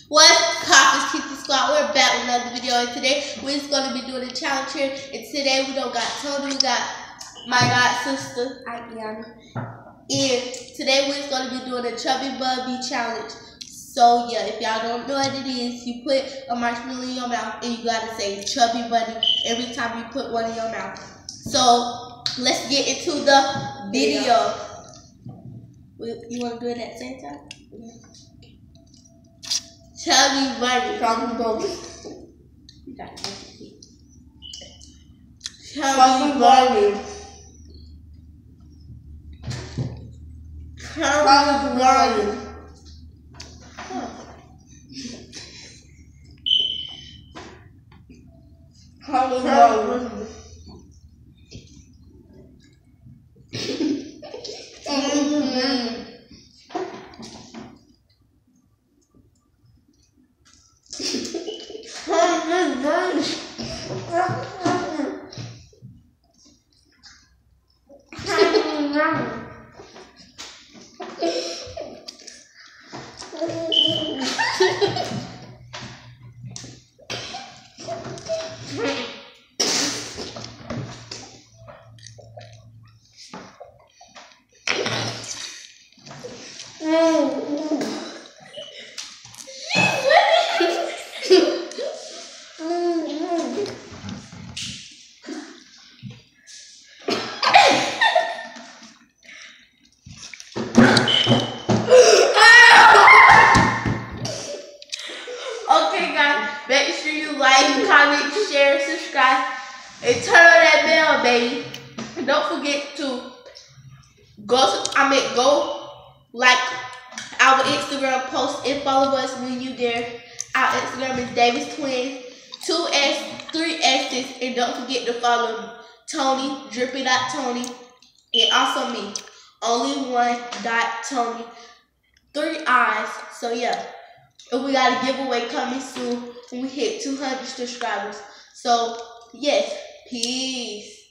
What's poppin', Kiki Squad? We're back with another video, and today we're just gonna be doing a challenge here. And today we don't got Tony, we got my god sister, Ayana. And today we're just gonna be doing a Chubby Bunny challenge. So yeah, if y'all don't know what it is, you put a marshmallow in your mouth and you gotta say Chubby Bunny every time you put one in your mouth. So let's get into the video. You wanna do it at the same time? Chubby Bunny. Chubby Bunny. Chubby Bunny. Chubby Bunny. Chubby Bunny. Okay guys, make sure you like, comment, share, subscribe, and turn on that bell, baby. And don't forget to go like our Instagram post and follow us when you there. Our Instagram is Davis Twins, 2S, 3X's, and don't forget to follow Tony, Drippy.Tony, and also me, Only1.Tony, 3 eyes. So yeah. And we got a giveaway coming soon when we hit 200 subscribers. So, yes, peace.